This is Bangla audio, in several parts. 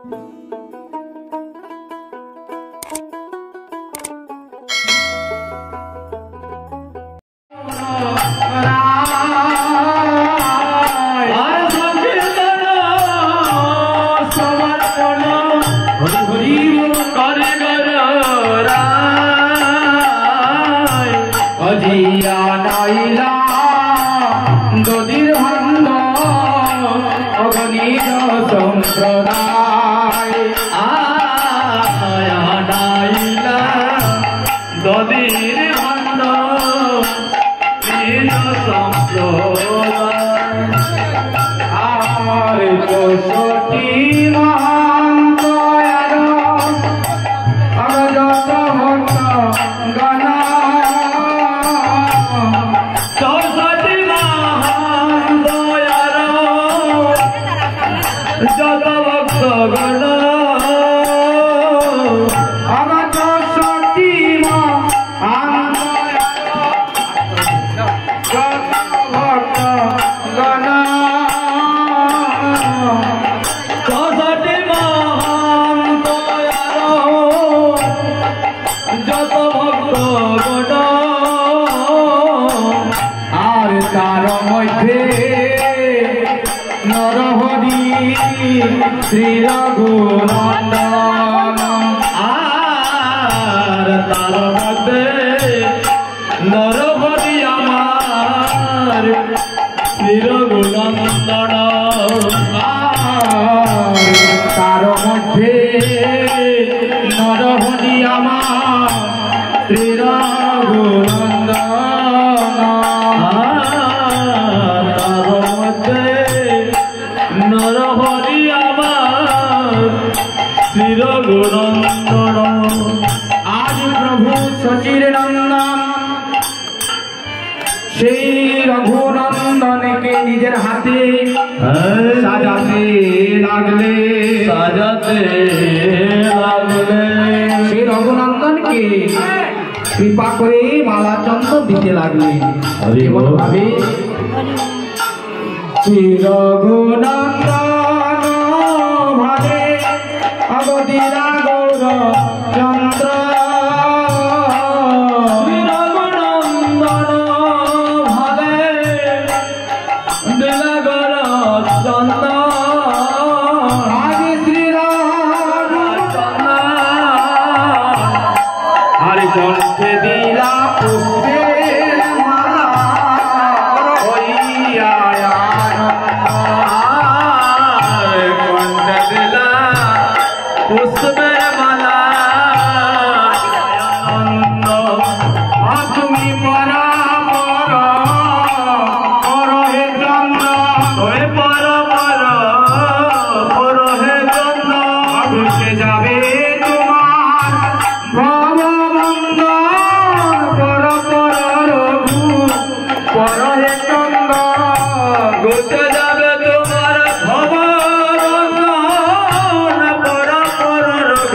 कृपा करे माला चंदन दीते लागले भावे श्री रघुनंदन भावे अवधीरा गौर चंद्र श्री रघुनंदन भावे दिलागर चंद्र कंठे दिला पुष्पेर माला कंठे दिला पुष्पेर माला তুমি পরামর পর হে চন্দ্র ওই পরামর পর হে চন্দ্র ঘুষে যাবে তোমার ভববন্ধ পর পর রঘু পর হে চন্দ্র ঘুষে যাবে তোমার ভববন্ধ পর পর রঘু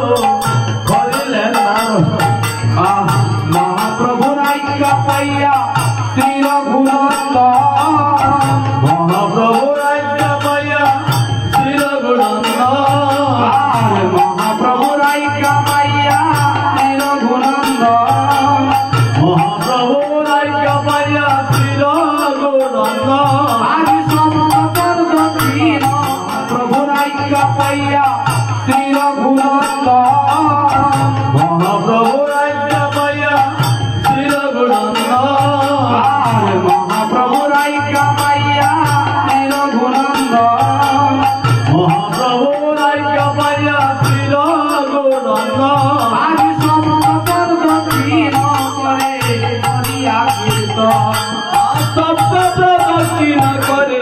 করিলেন মহাপ্রভুর আজ্ঞা পাইয়া শ্রী রঘুনন্দন মহাপ্রভুর আজ্ঞা পাইয়া শ্রী রঘুনন্দন মহাপ্রভুর আজ্ঞা পাইয়া শ্রী রঘুনন্দন মহাপ্রভুর আজ্ঞা পাইয়া শ্রী রঘুনন্দন আজ সমতর দক্ষিণ প্রভুর আজ্ঞা পাইয়া শ্রী রঘুনন্দন মহাপ্রভুর আজ্ঞা পাইয়া শ্রী রঘুনন্দন মহাপ্রভুর আজ্ঞা পাইয়া শ্রী রঘুনন্দন মহাপ্রভুর আজ্ঞা পাইয়া শ্রী রঘুনন্দন আজ সমতর দক্ষিণ করে করিয়া কীর্তন সপ্ত প্রদক্ষিণ করে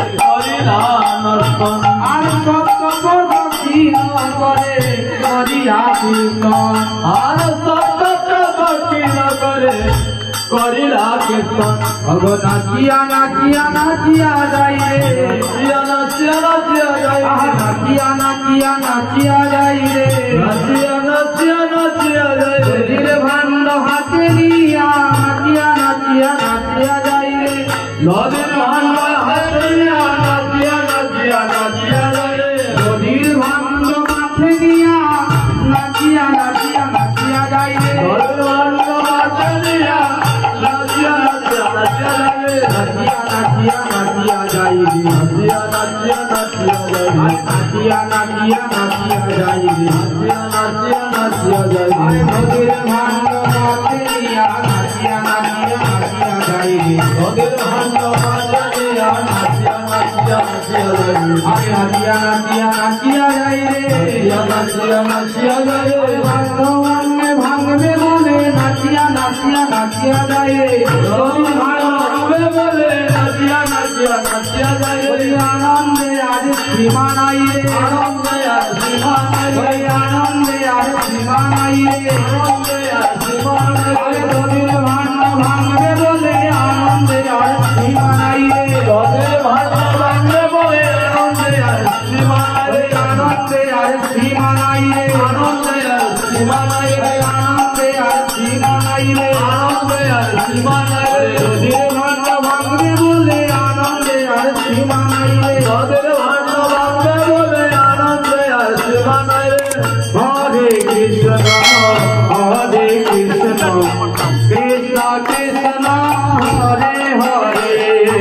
করিলানন্দন আর সত্য দক্ষিণ করে করিয়া কীর্তন আর সপ্ত প্রদক্ষিণ করে করিলা কীর্তন ভগো নাচিয়া নাচিয়া নাচিয়া যাই রে নাচিয়া নাচিয়া নাচিয়া যাই নাচিয়া নাচিয়া নাচিয়া যাই রে নাচিয়া নাচিয়া নাচিয়া যাই ধীরে ভাণ্ড হাতে নিয়া নাচিয়া নাচিয়া নাচিয়া যাই রে নদীর ভাণ্ড হাতে নিয়া নাচিয়া নাচিয়া নাচিয়া যাই নদীর ভাণ্ড মাঠে নিয়া নাচিয়া নাচিয়া নাচিয়া যাই রে নদীর ভাণ্ড হাতে নিয়া নাচিয়া নাচিয়া নাচিয়া যাই নাচিয়া নাচিয়া নাচিয়া যাই রে নাচিয়া নাচিয়া নাচিয়া যাই নাচিয়া নাচিয়া নাচিয়া যাই রে নাচিয়া নাচিয়া নাচিয়া যাই নদীর ভাণ্ড মাঠে নিয়া নাচিয়া নাচিয়া নাচিয়া যাই রে নদীর ভাণ্ড হাতে নিয়া নাচিয়া নাচিয়া নাচিয়া যাই নাচিয়া নাচিয়া নাচিয়া যাই রে নাচিয়া নাচিয়া যাই ভাঙ্গে ভাঙবে বলে নাচিয়া নাচিয়া নাচিয়া যাই রে নদীর ভাণ্ড হবে বলে নাচিয়া নাচিয়া নাচিয়া যাই আনন্দে আজ সীমা নাই রে আনন্দে আর সীমা নাই আনন্দে আজ সীমা নাই রে আনন্দে আর সীমা নাই নদীর ভাণ্ড ভাঙবে বলে আনন্দে আজ সীমা নাই রে নদীর ভাণ্ড ভাঙবে বলে আনন্দে আর সীমা নাই আনন্দে আজ সীমা নাই রে আনন্দে আর সীমা নাই আনন্দে আজ সীমা নাই রে আনন্দে আর সীমা নাই নদীর ভাণ্ড ভাঙবে বলে আনন্দে আজ সীমা নাই রে নদীর ভাণ্ড ভাঙবে বলে আনন্দে আর সীমা নাই হরে কৃষ্ণ হরে কৃষ্ণ কৃষ্ণ কৃষ্ণ হরে হরে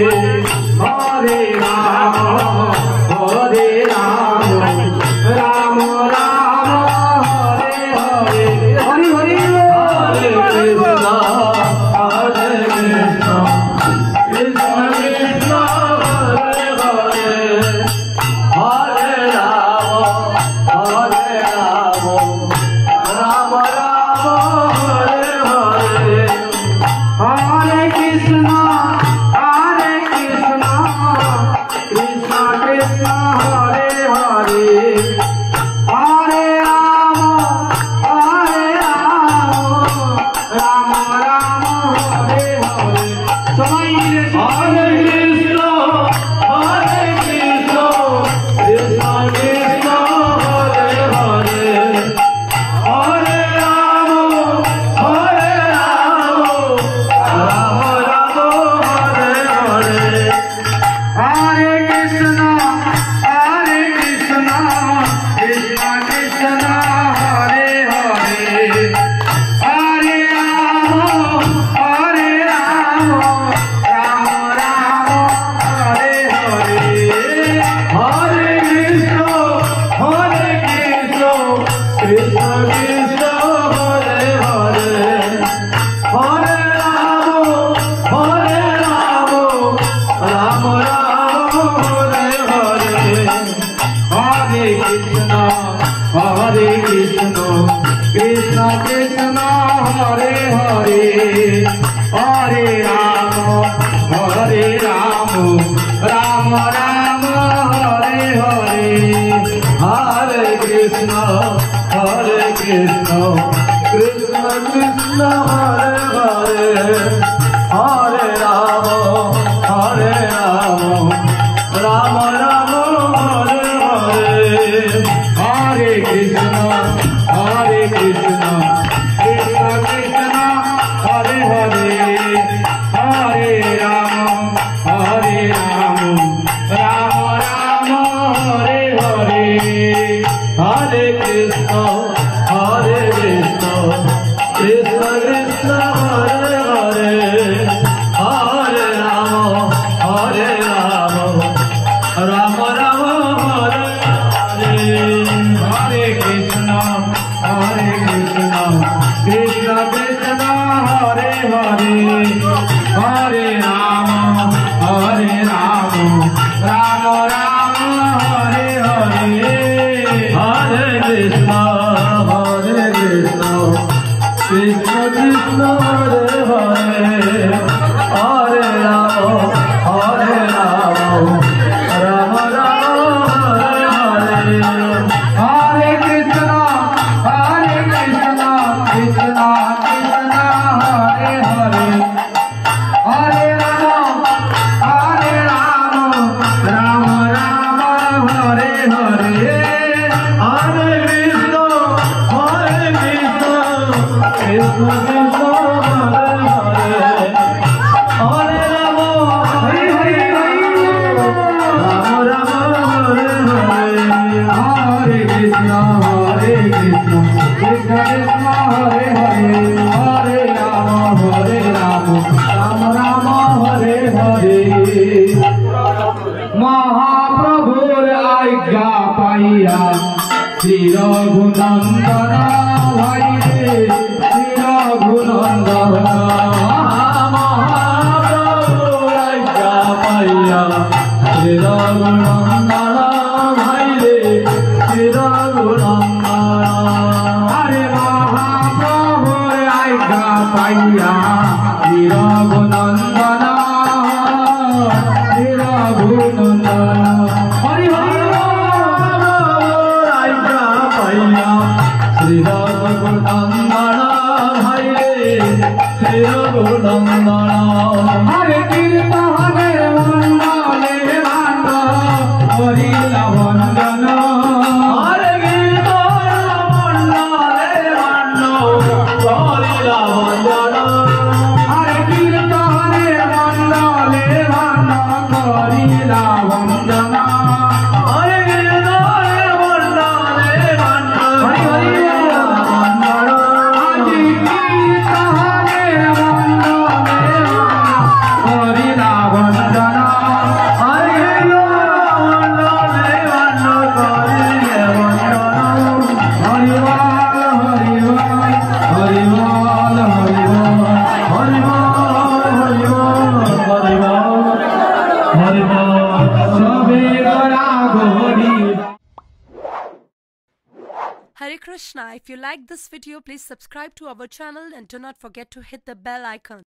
হরে রাম হরে রাম রাম রাম হরে হরে হরি হরি হরে কৃষ্ণ হরে কৃষ্ণ কৃষ্ণ কৃষ্ণ হরে হরে হরে রাম হরে রাম রাম রাম হরে হরে হরে কৃষ্ণ কৃষ্ণ কৃষ্ণ কৃষ্ণ হরে হরে হরে রাম রাম রাম হরে হরে সবাই মিলে হরে Krishna Krishna Krishna Hare Hare Hare Ram Ram Ram Hare Hare Hare Krishna Krishna Krishna Krishna Hare Hare Hare Ram Ram Ram Hare Hare Hare Krishna Krishna Krishna Krishna Hare Hare Hare Ram Ram Ram Hare Hare Hare Krishna Krishna Krishna Hare Hare Hare Ram Ram Ram Hare Hare Hare Krishna Krishna Krishna Krishna Hare Hare Hare Ram Ram Ram Hare Hare Hare Krishna Krishna Krishna Hare Hare Hare Rama Hare Rama Rama Rama Hare Hare Hare Krishna Hare Krishna Krishna Krishna Hare Hare Hare Rama Hare Rama Rama Rama Hare Hare Hare Krishna Krishna Krishna Hare Hare Hare Rama Hare Rama Rama Rama Hare Hare Hare Krishna Krishna Krishna Hare Hare Hare Rama Hare Rama Rama Rama Hare Hare Hare Krishna Krishna Krishna Hare Hare Hare Rama Rama Rama Hare Hare Hare Krishna Krishna Krishna Hare Hare Hare Rama Hare Hare Rama Rama Hare Hare Hare Krishna Krishna Krishna Hare Hare Hare Rama Rama Rama Hare Hare महाप्रभुर आज्ञा पाइया श्री रघुनंदन भाई रे श्री रघुनंदन महाप्रभुर आज्ञा पाइया श्री रघुनंदन भाई रे श्री रघुनंदन अरे महाप्रभुर आज्ञा पाइया श्री रघुनंदन श्री रघुनंदन हरि हरि आज्ञा पाइया श्री रघुनंदन भाई रे श्री रघुनंदन हरे कीर्तने वंदने वंद हरि वंदन हरे कीर्तन वंदने वंद हरि वंदन हरे कीर्तने वंदने वंद हरि वंदन हरे कीर्तन वंदने वंद हरि हरि वंदन हरि कीर्तने वंदने हरि वंदन हरे वंदने वंद Hari Hare Krishna. If you like this video, please subscribe to our channel and do not forget to hit the bell icon.